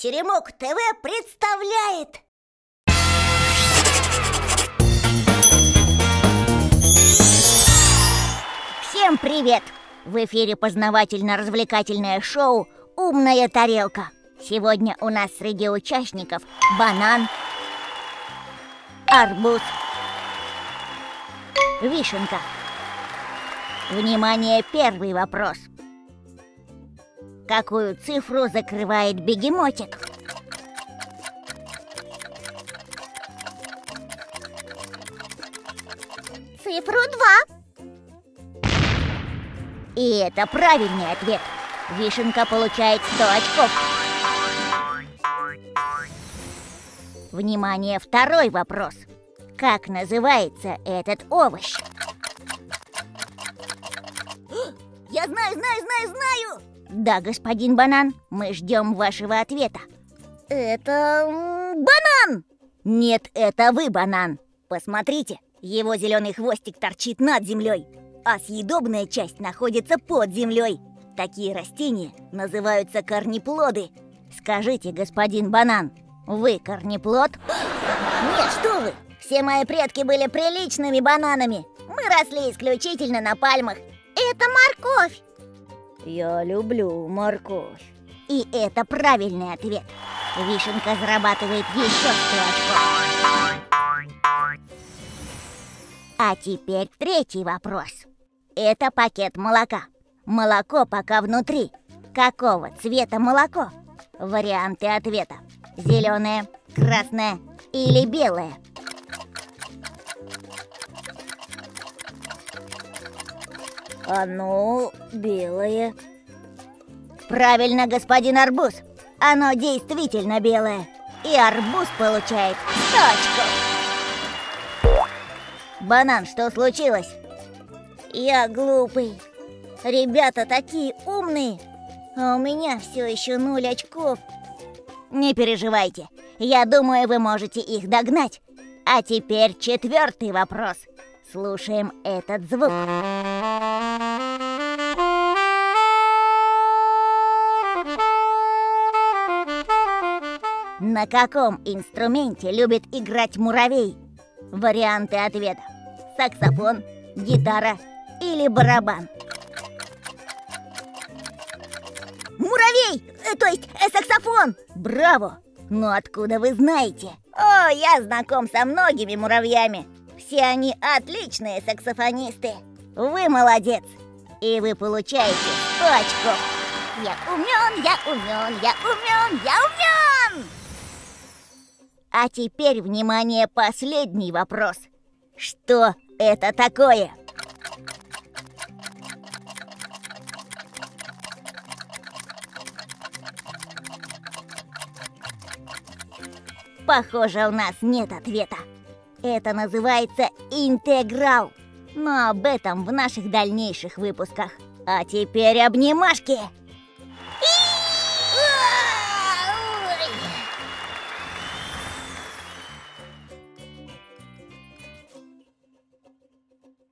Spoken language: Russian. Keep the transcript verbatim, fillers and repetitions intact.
Теремок ТВ представляет! Всем привет! В эфире познавательно-развлекательное шоу «Умная тарелка». Сегодня у нас среди участников банан, арбуз, вишенка. Внимание, первый вопрос. Какую цифру закрывает бегемотик? Цифру два. И это правильный ответ. Вишенка получает сто очков. Внимание, второй вопрос. Как называется этот овощ? Я знаю, знаю, знаю, знаю! Да, господин банан, мы ждем вашего ответа. Это банан! Нет, это вы, банан. Посмотрите, его зеленый хвостик торчит над землей, а съедобная часть находится под землей. Такие растения называются корнеплоды. Скажите, господин банан, вы корнеплод? Нет, что вы! Все мои предки были приличными бананами. Мы росли исключительно на пальмах. Это морковь. Я люблю морковь. И это правильный ответ. Вишенка зарабатывает еще сто очков. А теперь третий вопрос. Это пакет молока. Молоко пока внутри. Какого цвета молоко? Варианты ответа. Зеленое, красное или белое? Оно белое. Правильно, господин арбуз. Оно действительно белое. И арбуз получает сто очков. Банан, что случилось? Я глупый. Ребята такие умные, а у меня все еще нуль очков. Не переживайте. Я думаю, вы можете их догнать. А теперь четвертый вопрос. Слушаем этот звук. На каком инструменте любит играть муравей? Варианты ответа. Саксофон, гитара или барабан? Муравей! Э, то есть э, саксофон! Браво! Но откуда вы знаете? О, я знаком со многими муравьями. Все они отличные саксофонисты. Вы молодец. И вы получаете сто очков. Я умен, я умен, я умен, я умен! А теперь, внимание, последний вопрос. Что это такое? Похоже, у нас нет ответа. Это называется интеграл. Но об этом в наших дальнейших выпусках. А теперь обнимашки!